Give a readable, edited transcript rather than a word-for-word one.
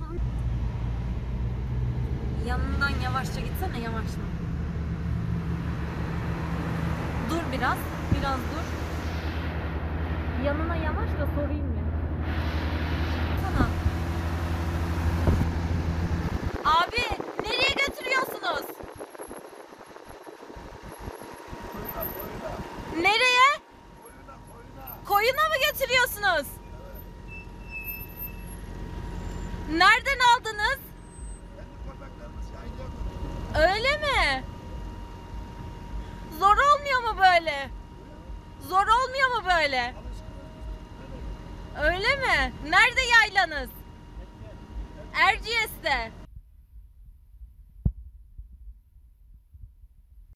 Yanından yavaşça gitsene, yavaşla. Dur biraz, biraz dur. Yanına yavaşla, sorayım mı? Tamam. Abi, nereye götürüyorsunuz? Nereye? Koyuna mı götürüyorsunuz? Nereden aldınız? Öyle mi? Zor olmuyor mu böyle? Zor olmuyor mu böyle? Öyle mi? Nerede yaylanız? Erciyes'te.